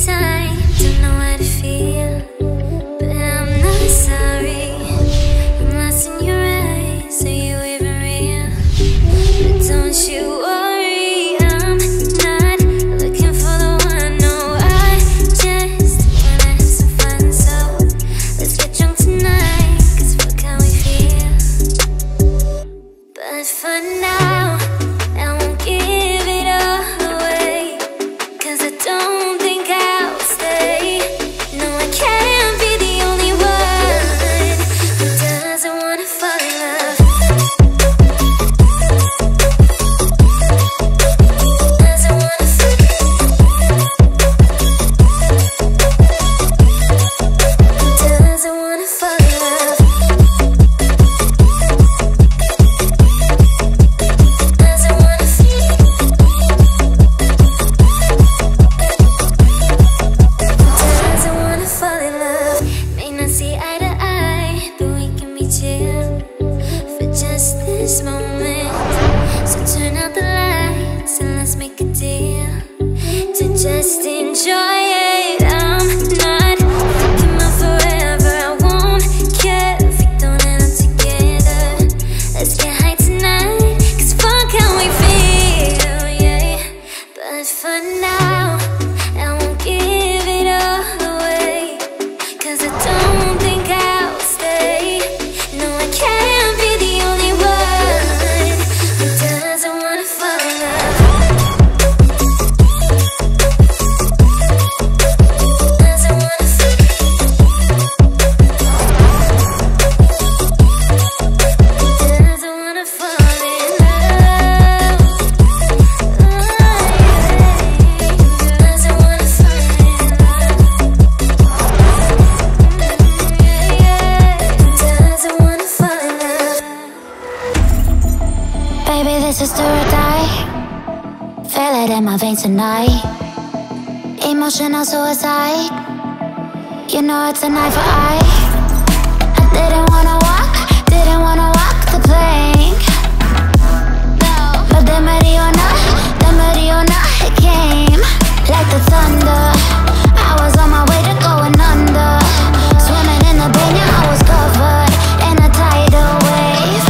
time, don't know how to feel, but I'm not sorry. I'm lost in your eyes, are you even real? But don't you worry, I'm not looking for the one. No, I just wanna have some fun, so let's get drunk tonight, 'cause fuck how we feel. But for now, I won't give it all away, 'cause I don't think I'll stay. No, I can't be the only one who doesn't wanna fall in love. Doesn't wanna fall in love. Doesn't wanna fall in love. Doesn't wanna feel. Doesn't wanna fall in love. May not see eye to eye, but we can be chill for just this moment. So turn out the lights and let's make a deal to just enjoy it. I'm not thinking about forever. I won't care if we don't end up together. Let's get high tonight, 'cause fuck how we feel, yeah. But for now, I won't give it all away, 'cause I don't think I'll stay. No, I can't be the only one who doesn't wanna fall in love. Doesn't wanna fall in love. Doesn't wanna fall in love. Doesn't wanna fall in love. Doesn't wanna fall in love. Baby, this is do or die. Feel it in my veins tonight. Emotional suicide. You know it's an eye for eye. I didn't wanna walk the plank. But the Mariona, it came like the thunder. I was on my way to going under. Swimming in the banya, I was covered in a tidal wave,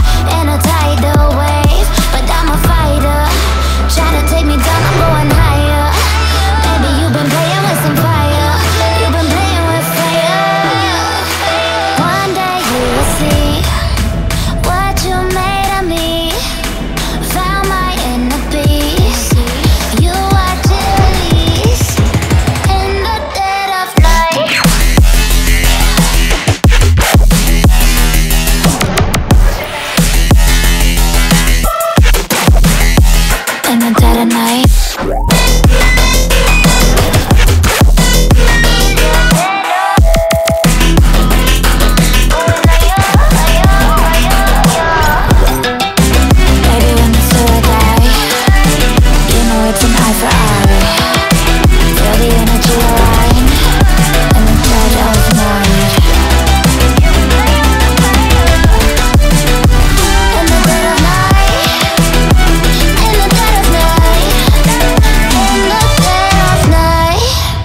But I'm a fighter, trying to take me down, I'm going higher. Baby, you've been playing with some fire. You've been playing with fire. One day you will see what you made of me. Found my inner peace. You are chillies in the dead of night. In the dead of night. Baby, when it's do or die, you know it's an eye for eye. Feel the energy align in the dead of night. In the dead of night. In the dead of night. In the dead of night.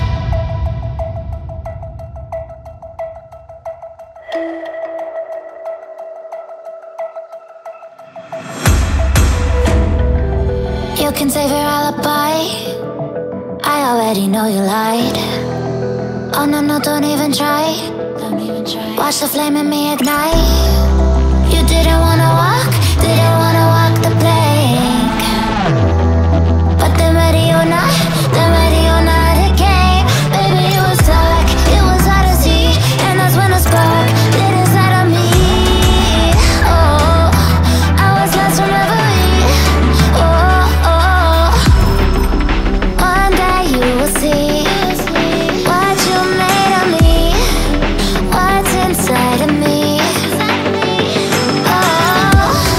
You can save your alibi. I already know you lied. Oh no, no, don't even try. Watch the flame in me ignite. You didn't wanna walk the plank. But the Mariona, it came. Baby, it was dark, it was hard to see, and that's when the spark lit inside of me. Oh, I was lost from reverie. Oh, one day you will see what you made of me, what's inside of me. Oh,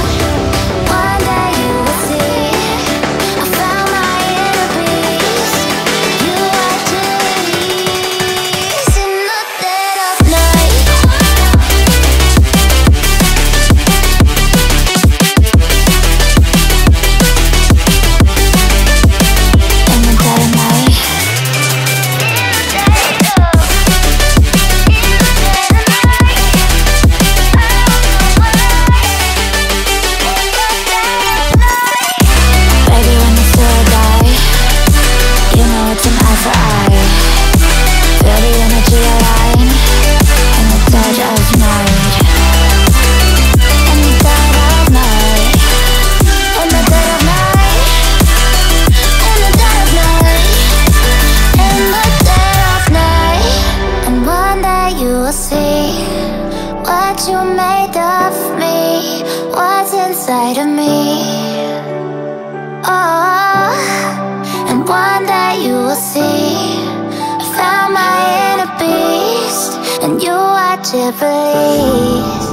will see. I found my inner beast, and you watch it release.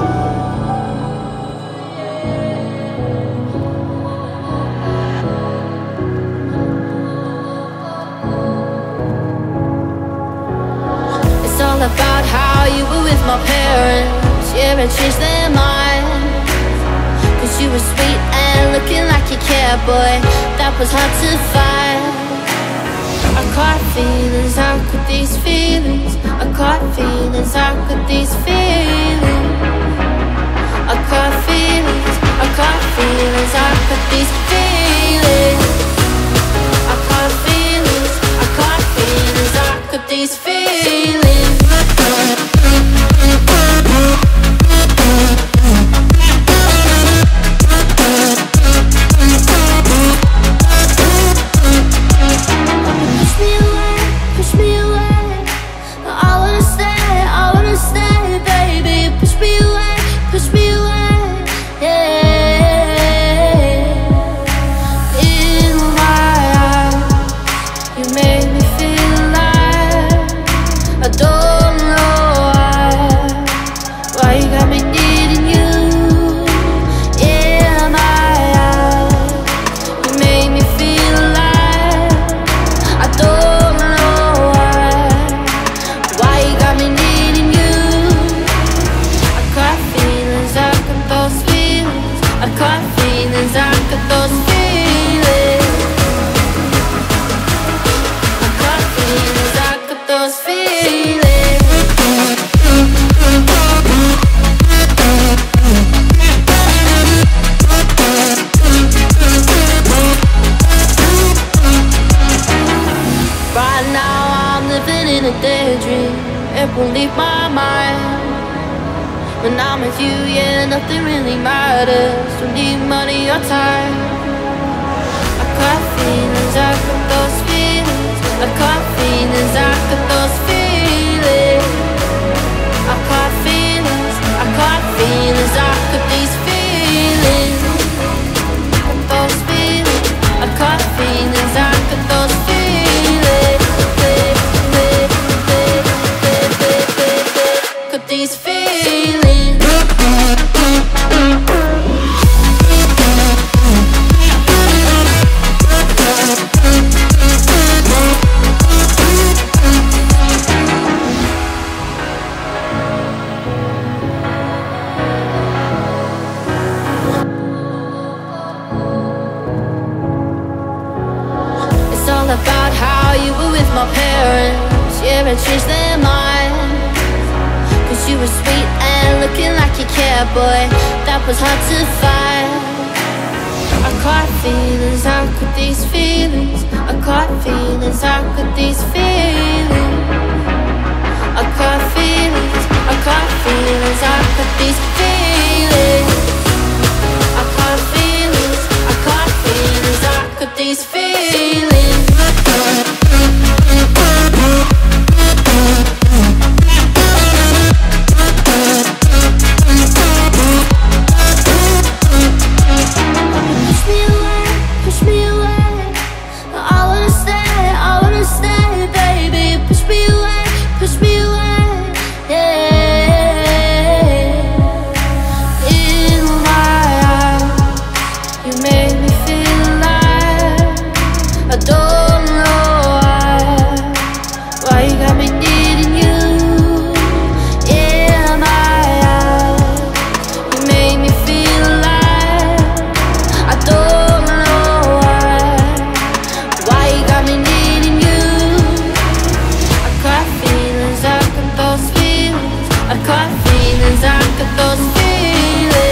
It's all about how you were with my parents. Yeah, and changed their mind. 'Cause you were sweet and looking like you cared, boy. That was hard to find. I caught feelings, how could these feelings? I caught feelings, how could these feelings? I caught feelings, I caught feelings, how could these feelings? I caught feelings, I caught feelings, how could these feelings? Won't leave my mind. When I'm with you, yeah, nothing really matters. Don't need money or time. I caught feelings, I got those feelings. I caught feelings, I got those feelings. I caught feelings, I caught feelings, I got these feelings. Those feelings, I caught feelings, I got those feelings. These feelings. It's all about how you were with my parents. Yeah, and changed their mind. 'Cause you were sweet and looking like you cared, boy. That was hard to find. I caught feelings, how could these feelings? I caught feelings, how could these feelings? I caught feelings, I caught feelings, how could these feelings? I caught feelings, I caught feelings, how could these feelings?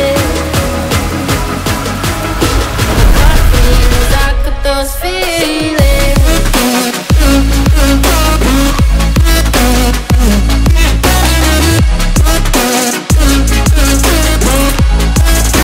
Feelings.